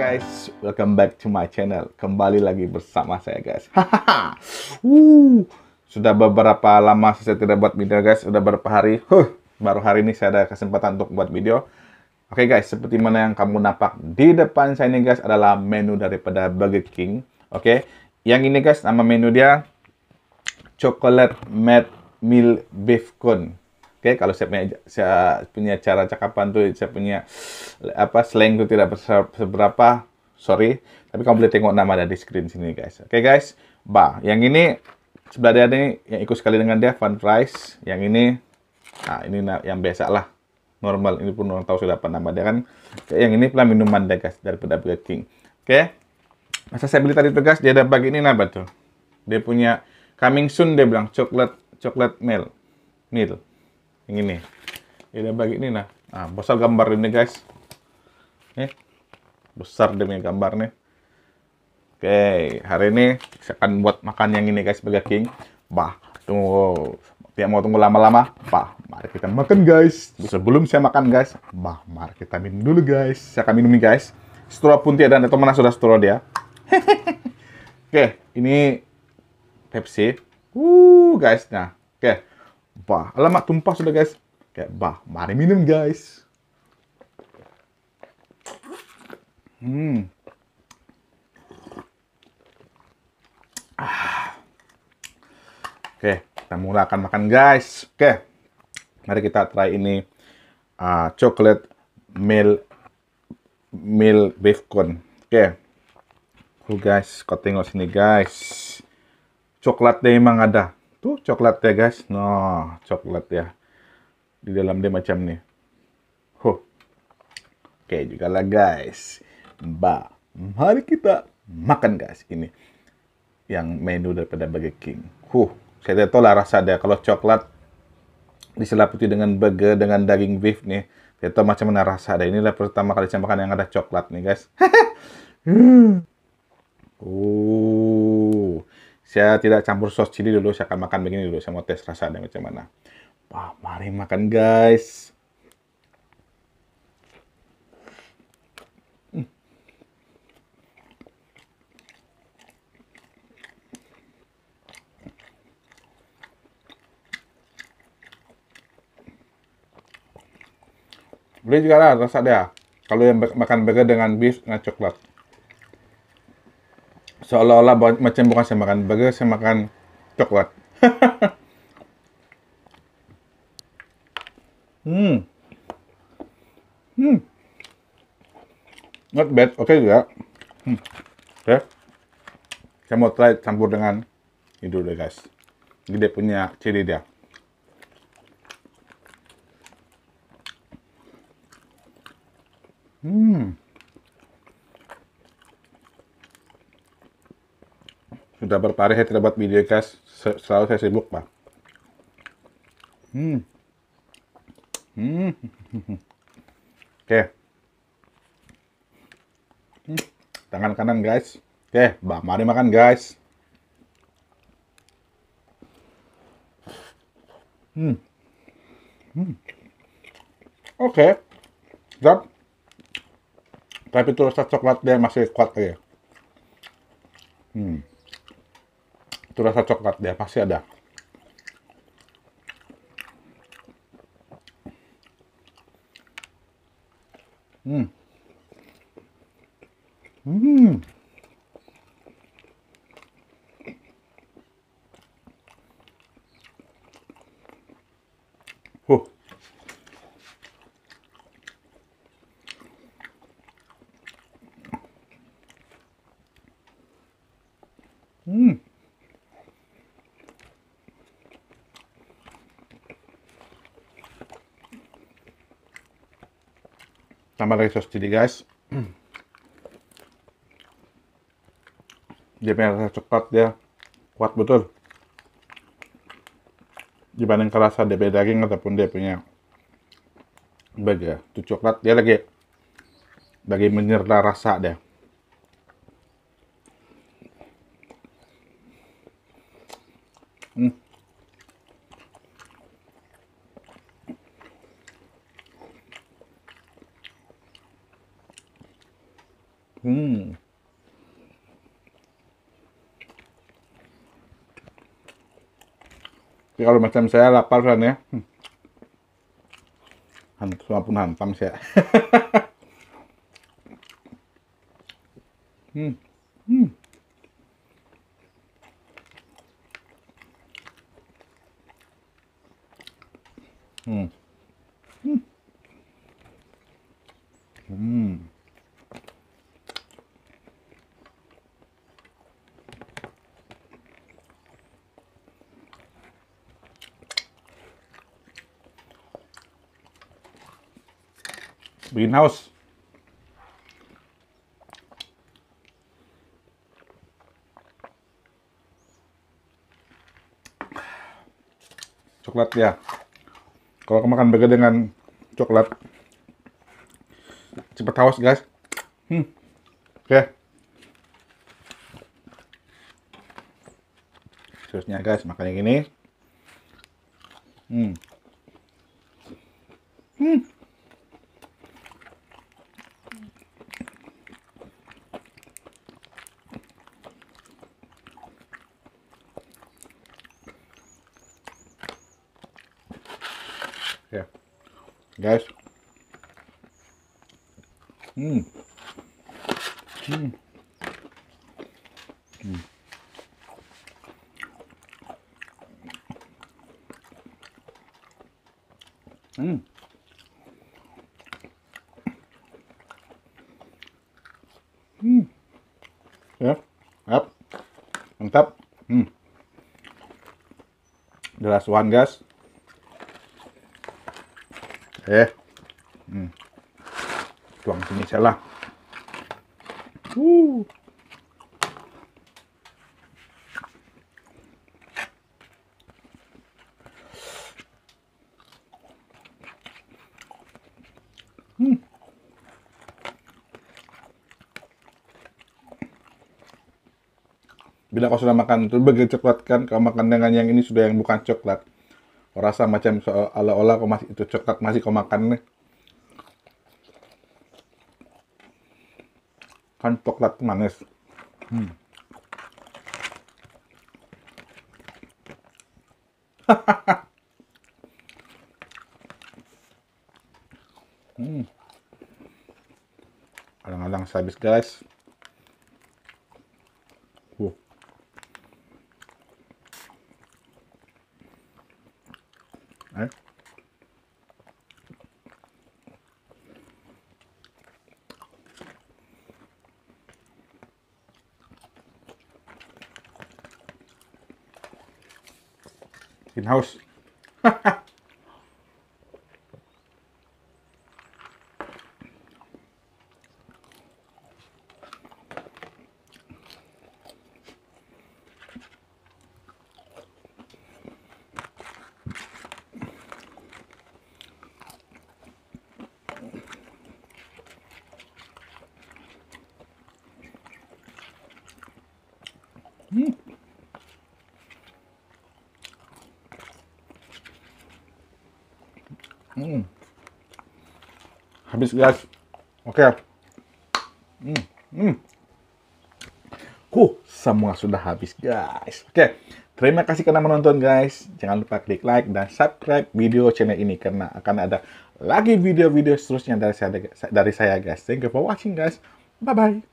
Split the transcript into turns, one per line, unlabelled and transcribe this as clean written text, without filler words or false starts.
guys, welcome back to my channel. Kembali lagi bersama saya guys. Sudah beberapa lama saya tidak buat video guys. Sudah beberapa hari. Baru hari ini saya ada kesempatan untuk buat video. Oke guys, seperti mana yang kamu nampak di depan saya ini guys adalah menu daripada Burger King. Oke, yang ini guys nama menu dia Chocolate Made Meal Beef Cone. Oke, kalau saya punya cara cakapan tuh, saya punya slang itu tidak seberapa, sorry. Tapi kamu boleh tengok nama ada di screen sini guys. Oke guys, yang ini sebelah dia nih yang ikut sekali dengan dia fun fries. Yang ini, ini yang biasa lah, normal. Ini pun orang tahu sudah apa nama dia kan. Yang ini pula minuman deh guys daripada Burger King. Oke, masa saya beli tadi tuh guys, dia ada bagi ini apa tuh? Dia punya coming soon, dia bilang chocolate meal. Yang ini dia bagi ini nah, besar gambar ini guys, besar demi gambar nih. Oke, hari ini saya akan buat makan yang ini guys, Burger King. Tunggu, tidak mau tunggu lama-lama. Mari kita makan guys. Sebelum saya makan guys, mari kita minum dulu guys. Saya akan minum nih guys. Straw pun tidak ada, atau mana sudah straw dia. Oke, ini Pepsi. Guys, nah, oke. Alamak tumpah sudah guys. Oke, mari minum guys. Oke, kita mulai akan makan guys. Oke, mari kita try ini chocolate meal beef cone. Oke, guys, kau tengok sini guys. Coklatnya emang ada. Tuh coklatnya guys. Coklat ya. Di dalam dia macam nih. Oke juga lah guys. Mari kita makan guys. Ini yang menu daripada Burger King. Saya tidak tahu lah rasa dia. Kalau coklat diselaputi dengan burger, dengan daging beef nih. Saya tahu macam mana rasa dia. Inilah pertama kali saya makan yang ada coklat nih guys. Saya tidak campur sos chili dulu, saya akan makan begini dulu. Saya mau tes rasanya macam mana. Mari makan guys. Boleh juga lah rasa dia. Kalau yang makan burger dengan beef dengan coklat. Seolah-olah macam bukan saya makan burger, saya makan coklat. Not bad, oke juga. Oke. Saya mau try campur dengan ini dulu deh guys. Ini dia punya chili dia. Sudah beberapa hari saya tidak buat video guys, selalu saya sibuk Pak. Oke. Tangan kanan guys. Oke, mari makan guys. Oke. Sedap. Tapi itu rasa coklat dia masih kuat aja. Itu rasa coklat dia pasti ada. Tambah lagi sos chili guys. Dia punya rasa coklat dia kuat betul. Dibanding rasa dia punya daging ataupun dia punya burger. Itu coklat dia lagi menyerta rasa dia. Jadi kalau macam saya lapar kan ya, semua pun hantam saya. hmm. Hmm. Hmm. Hmm. Hmm. Bikin haus. Coklat ya. Kalau makan burger dengan coklat, cepet haus guys. Oke. Terusnya guys, makan yang ini. Ya, guys. Hmm. Hmm. Hmm. Hmm. Hmm. Ya, up. Mantap. Jelas one guys. Tuang sini salah. Bila kau sudah makan berbagai coklat kan, kau makan dengan yang ini sudah yang bukan coklat. Kau rasa macam seolah-olah kau masih itu coklat masih kau makan nih. Kan coklat manis. Kadang-kadang habis guys. In house. Habis guys. Oke. Semua sudah habis guys. Oke. Terima kasih karena menonton guys. Jangan lupa klik like dan subscribe video channel ini karena akan ada lagi video-video seterusnya dari saya guys. Thank you for watching guys. Bye bye.